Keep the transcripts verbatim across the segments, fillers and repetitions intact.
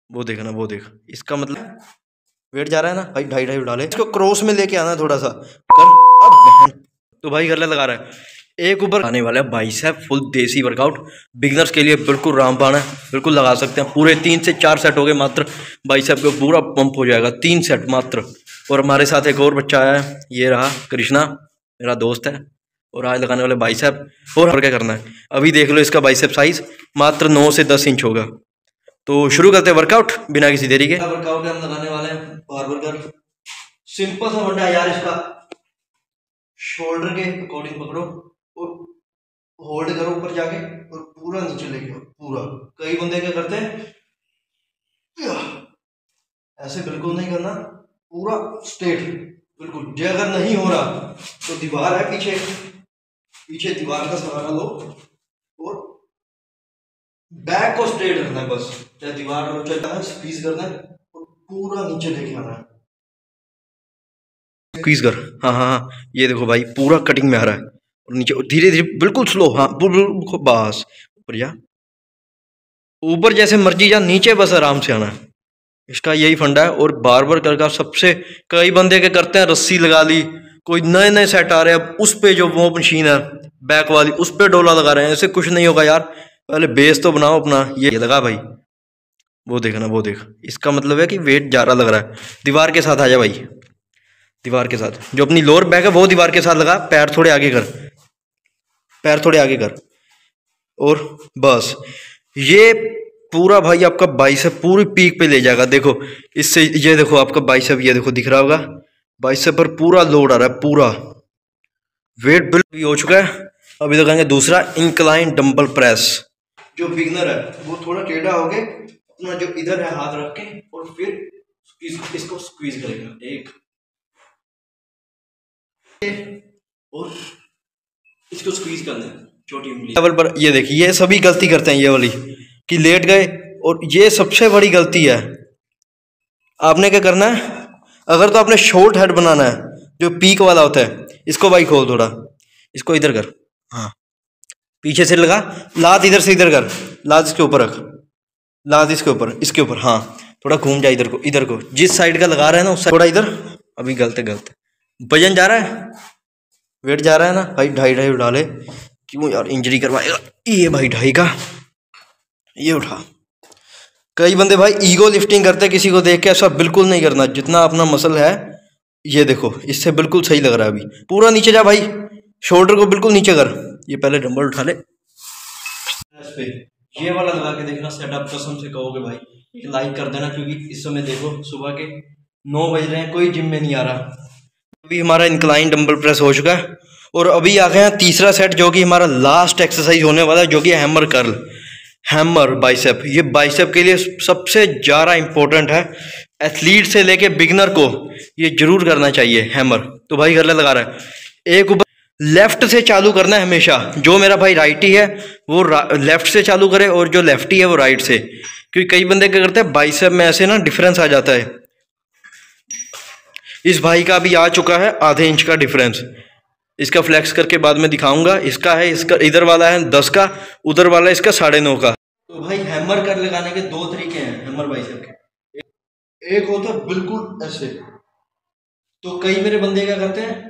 वो देखना, वो देख, इसका मतलब वेट जा रहा है ना भाई, ढाई ढाई उठा ले, इसको क्रॉस में लेके आना थोड़ा सा कर। अब बहन तो भाई कर ले, लगा रहा है। एक ऊपर आने वाला है bicep full desi workout, beginners के लिए बिल्कुल रामबाण है, बिल्कुल लगा सकते हैं। पूरे तीन से चार सेट हो गए मात्र, बाइसेप को पूरा पंप हो जाएगा, तीन सेट मात्र। और हमारे साथ एक और बच्चा आया है, ये रहा कृष्णा, मेरा दोस्त है, और आज लगाने वाले बाइसेप। और क्या करना है अभी देख लो, इसका बाइसेप साइज मात्र नौ से दस इंच होगा। तो शुरू करते हैं वर्कआउट बिना किसी देरी के। वर्कआउट हम लगाने वाले हैं बारबर कर, सिंपल सा फंडा है यार इसका। शोल्डर के अकॉर्डिंग पकड़ो और होल्ड करो ऊपर जाके, और पूरा नीचे लेके आओ पूरा। कई बंदे क्या करते हैं, ऐसे बिल्कुल नहीं करना, पूरा स्ट्रेट बिल्कुल। जो अगर नहीं हो रहा तो दीवार है पीछे, पीछे दीवार का सहारा लो और बैक को स्ट्रेट रखना है बस। चाहे दीवार लो चाहे स्क्वीज करना है और पूरा नीचे लेके आना है, स्क्वीज कर। हाँ हाँ हाँ, ये देखो भाई पूरा कटिंग में आ रहा है, और नीचे धीरे धीरे बिल्कुल स्लो। हाँ बिल्कुल, बस ऊपर जा, ऊपर जैसे मर्जी जा, नीचे बस आराम से आना है। इसका यही फंडा है। और बार बार कर सबसे, कई बंदे के करते हैं रस्सी लगा ली, कोई नए नए सेट आ रहे हैं, अब उस पे जो वो मशीन है बैक वाली उस पे डोला लगा रहे हैं। ऐसे कुछ नहीं होगा यार, पहले बेस तो बनाओ अपना। ये लगा भाई, वो देखना, वो देख, इसका मतलब है कि वेट ज़्यादा लग रहा है। दीवार के साथ आ जा भाई, दीवार के साथ, जो अपनी लोअर बैक है वो दीवार के साथ लगा। पैर थोड़े आगे कर, पैर थोड़े आगे कर, और बस। ये पूरा भाई आपका बाइसेप पूरी पीक पे ले जाएगा। देखो इससे, ये देखो आपका बाइसेप, ये देखो दिख रहा होगा, बाइसेप पर पूरा लोड आ रहा है, पूरा वेट बिल्कुल हो चुका है। अभी तो कहेंगे दूसरा इंक्लाइन डंबल प्रेस। जो बिगनर है वो थोड़ा टेढ़ा हो गए, अपना जो इधर है हाथ रख के, और फिर इस, इसको स्क्वीज करेगा, एक और इसको स्क्वीज करना है छोटी उंगली लेवल पर। ये देखिए, ये सभी गलती करते हैं, ये वाली कि लेट गए, और ये सबसे बड़ी गलती है। आपने क्या करना है, अगर तो आपने शॉर्ट हेड बनाना है जो पीक वाला होता है, इसको भाई खोल थोड़ा, इसको इधर कर, हाँ पीछे से लगा, लात इधर से इधर कर, लात इसके ऊपर रख, लात इसके ऊपर, इसके ऊपर, हाँ थोड़ा घूम जा इधर को, इधर को, जिस साइड का लगा रहा है ना उस थोड़ा इधर। अभी गलत है, गलत है। वजन जा रहा है, वेट जा रहा है ना भाई, ढाई ढाई उठा ले, क्यों यार इंजरी करवाएगा। ये भाई ढाई का ये उठा। कई बंदे भाई ईगो लिफ्टिंग करते हैं किसी को देख के, ऐसा बिल्कुल नहीं करना। जितना अपना मसल है, ये देखो इससे बिल्कुल सही लग रहा है। अभी पूरा नीचे जा भाई, शोल्डर को बिल्कुल नीचे कर। ये पहले डंबल उठा ले, ये वाला लगा के देखना सेटअप, कसम से कहोगे भाई। एक लाइक कर देना, क्योंकि इस समय देखो सुबह के नौ बज रहे हैं, कोई जिम में नहीं आ रहा। अभी हमारा इंक्लाइन डंबल प्रेस हो चुका है, और अभी आ गया तीसरा सेट, जो कि हमारा लास्ट एक्सरसाइज होने वाला है, जो कि हैमर कर्ल, हैमर बाइसेप। ये बाइसेप के लिए सबसे ज़्यादा इंपॉर्टेंट है, एथलीट से लेके बिगनर को ये जरूर करना चाहिए हैमर। तो भाई कर ले, लगा रहा है। एक ऊपर लेफ्ट से चालू करना है हमेशा, जो मेरा भाई राइटी है वो लेफ्ट से चालू करे, और जो लेफ्टी है वो राइट से। क्योंकि कई बंदे क्या करते हैं बाइसेप में ऐसे ना डिफरेंस आ जाता है। इस भाई का भी आ चुका है आधे इंच का डिफरेंस, इसका फ्लैक्स करके बाद में दिखाऊंगा। इसका है, इसका इधर वाला है दस का, उधर वाला इसका साढ़े नौ का। तो भाई हैमर कर लगाने के दो तरीके हैं हैमर बाइसेप के। एक होता है बिल्कुल ऐसे, तो कई मेरे बंदे क्या करते हैं,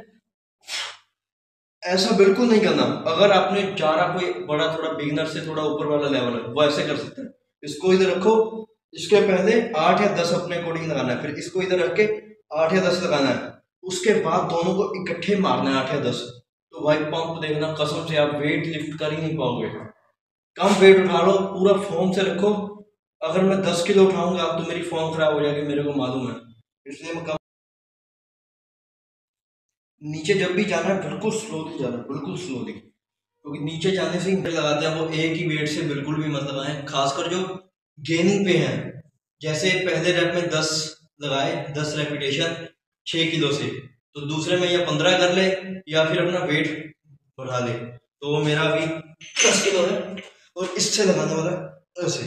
ऐसा बिल्कुल नहीं करना। अगर आपने चारा कोई बड़ा थोड़ा बिगिनर से थोड़ा ऊपर वाला लेवल है, वो ऐसे कर सकते हैं। इसको इधर रखो, इसके पहले आठ या दस अपने अकॉर्डिंग लगाना है, फिर इसको इधर रख के आठ या दस लगाना है, उसके बाद दोनों को इकट्ठे मारना है आठ या दस। तो भाई पंप देखना, कसम से आप वेट लिफ्ट कर ही नहीं पाओगे। कम वेट उठा लो, पूरा फॉर्म से रखो। अगर मैं दस किलो उठाऊंगा तो मेरी फॉर्म खराब हो जाएगी, मेरे को मालूम है, इसलिए मैं कम। नीचे जब भी जाना है बिल्कुल स्लोली जाना, बिल्कुल स्लोली, क्योंकि तो नीचे जाने से लगाते हैं वो एक ही वेट से बिल्कुल भी मत लगाएं, खासकर जो गेनिंग पे हैं। जैसे पहले रैप में दस लगाए, दस रेपिटेशन छः किलो से, तो दूसरे में या पंद्रह कर ले या फिर अपना वेट बढ़ा ले। तो मेरा अभी दस किलो है, और इससे लगाने वाला ऐसे।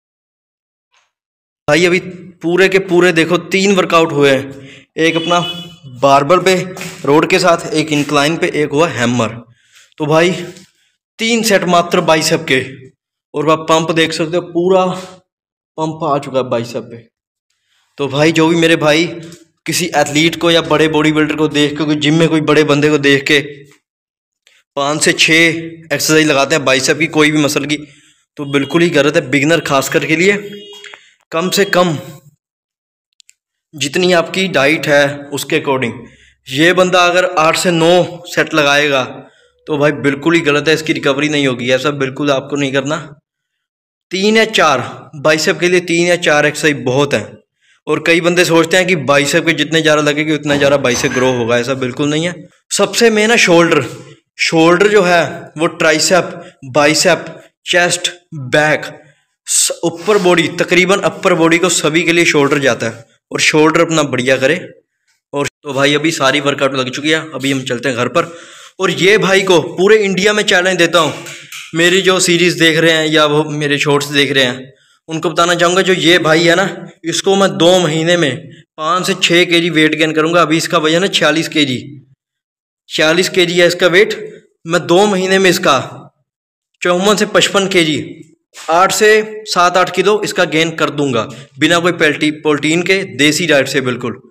भाई अभी पूरे के पूरे देखो तीन वर्कआउट हुए हैं। एक अपना बारबल पे रोड के साथ, एक इंक्लाइन पे, एक हुआ हैमर। तो भाई तीन सेट मात्र बाइसेप के, और आप पंप देख सकते हो, पूरा पंप आ चुका है बाइसेप पे। तो भाई जो भी मेरे भाई किसी एथलीट को या बड़े बॉडी बिल्डर को देख के, कोई जिम में कोई बड़े बंदे को देख के पाँच से छः एक्सरसाइज लगाते हैं बाइसेप की, कोई भी मसल की, तो बिल्कुल ही गलत है। बिगिनर खासकर के लिए कम से कम जितनी आपकी डाइट है उसके अकॉर्डिंग, ये बंदा अगर आठ से नौ सेट लगाएगा तो भाई बिल्कुल ही गलत है, इसकी रिकवरी नहीं होगी। ऐसा बिल्कुल आपको नहीं करना। तीन या चार बाइसेप के लिए तीन या चार एक्सरसाइज बहुत है। और कई बंदे सोचते हैं कि बाइसेप के जितने ज़्यादा लगेगी उतना ज़्यादा बाइसेप ग्रो होगा, ऐसा बिल्कुल नहीं है। सबसे मेन है शोल्डर। शोल्डर जो है वो ट्राइसेप, बाइसेप, चेस्ट, बैक, ऊपर बॉडी, तकरीबन अपर बॉडी को सभी के लिए शोल्डर जाता है, और शोल्डर अपना बढ़िया करे। और तो भाई अभी सारी वर्कआउट लग चुकी है, अभी हम चलते हैं घर पर। और ये भाई को पूरे इंडिया में चैलेंज देता हूँ, मेरी जो सीरीज़ देख रहे हैं या वो मेरे शॉर्ट्स देख रहे हैं उनको बताना चाहूँगा, जो ये भाई है ना, इसको मैं दो महीने में पाँच से छः के जी वेट गेन करूँगा। अभी इसका वजन है छियालीस के जी, छियालीस के जी है इसका वेट। मैं दो महीने में इसका चौवन से पचपन के जी, आठ से सात आठ किलो इसका गेन कर दूंगा, बिना कोई पेल्टी प्रोटीन के, देसी डाइट से बिल्कुल।